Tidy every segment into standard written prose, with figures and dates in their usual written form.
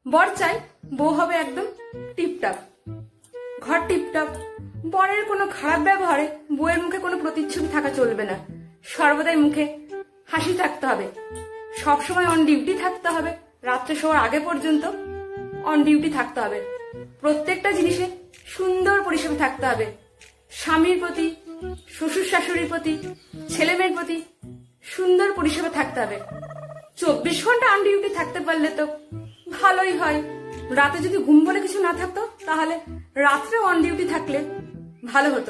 বর চাই বউ হবে একদম টিপটাপ, ঘর টিপটাপ। বরের কোনো খারাপ ব্যবহারে বউয়ের মুখে কোনো প্রতিচ্ছবি থাকা চলবে না, সর্বদাই মুখে হাসি থাকতে হবে, সবসময় অন ডিউটি থাকতে হবে, রাত্রে শোয়ার আগে পর্যন্ত অন ডিউটি থাকতে হবে, প্রত্যেকটা জিনিসে সুন্দর পরিষেবা থাকতে হবে, স্বামীর প্রতি, শ্বশুর শাশুড়ির প্রতি, ছেলে মেয়ের প্রতি সুন্দর পরিষেবা থাকতে হবে। 24 ঘন্টা অন ডিউটি থাকতে পারলে তো ভালোই হয়। রাতে যদি ঘুম বলে কিছু না থাকতো তাহলে রাত্রে অন ডিউটি থাকলে ভালো হতো।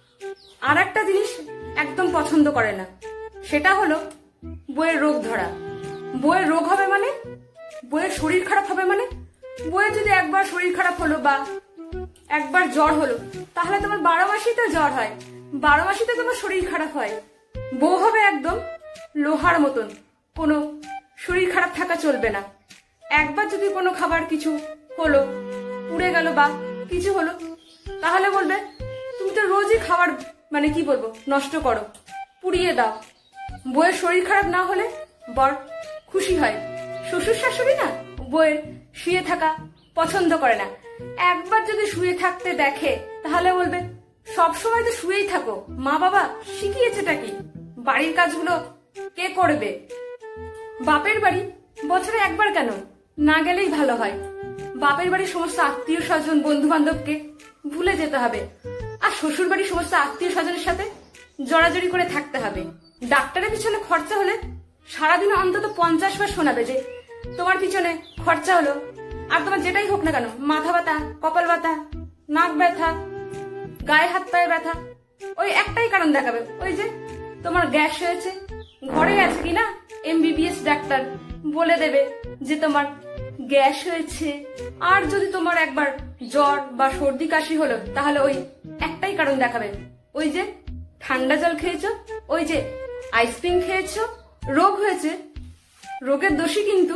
আর একটা জিনিস একদম পছন্দ করে না, সেটা হলো বইয়ের রোগ ধরা। বইয়ের রোগ হবে মানে, বইয়ের শরীর খারাপ হবে মানে, বইয়ের যদি একবার শরীর খারাপ হলো বা একবার জ্বর হলো তাহলে তোমার 12 মাসেই তো জ্বর হয়, 12 মাসেই তো তোমার শরীর খারাপ হয়। বউ হবে একদম লোহার মতন, কোনো শরীর খারাপ থাকা চলবে না। একবার যদি কোনো খাবার কিছু হলো, পুড়ে গেল বা কিছু হলো, তাহলে বলবে তুমি তো রোজই খাবার মানে কি বলবো নষ্ট করো, পুড়িয়ে দাও। বউয়ের শরীর খারাপ না হলে বর খুশি হয়। শ্বশুর শাশুড়ি না বউয়ের শুয়ে থাকা পছন্দ করে না, একবার যদি শুয়ে থাকতে দেখে তাহলে বলবে সবসময় তো শুয়েই থাকো, মা বাবা শিখিয়েছেটা কি, বাড়ির কাজগুলো কে করবে। বাপের বাড়ি বছরে একবার কেন না গেলেই ভালো হয়। বাপের বাড়ির সমস্ত আত্মীয় স্বজন বন্ধু বান্ধবকে ভুলে যেতে হবে, আর শ্বশুর বাড়ির সমস্ত আত্মীয় স্বজনের সাথে জড়াজড়ি করে থাকতে হবে। ডাক্তারের পিছনে খরচা হলে সারাদিনে অন্তত 50 বার শোনাবে যে তোমার পিছনে খরচা হলো। আর তোমার যেটাই হোক না কেন, মাথা ব্যথা, কপাল ব্যথা, নাক ব্যথা, গায়ে হাত পায়ে ব্যথা, ওই একটাই কারণ দেখাবে, ওই যে তোমার গ্যাস হয়েছে। ঘরে আছে কিনা MBBS ডাক্তার বলে দেবে যে তোমার গ্যাস হয়েছে। আর যদি তোমার একবার জ্বর বা সর্দি কাশি হলো তাহলে ওই একটাই কারণ দেখাবে, ওই যে ঠান্ডা জল খেয়েছো, ওই যে আইসক্রিম খেয়েছো, রোগ হয়েছে। রোগের দোষী কিন্তু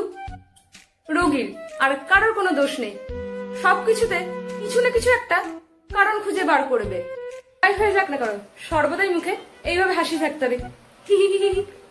রোগীর, আর কারোর কোনো দোষ নেই। সবকিছুতে কিছু না কিছু একটা কারণ খুঁজে বার করবে। হয়ে যাক না কারণ, সর্বদাই মুখে এইভাবে হাসি থাকতে হবে। হি হি হি হি।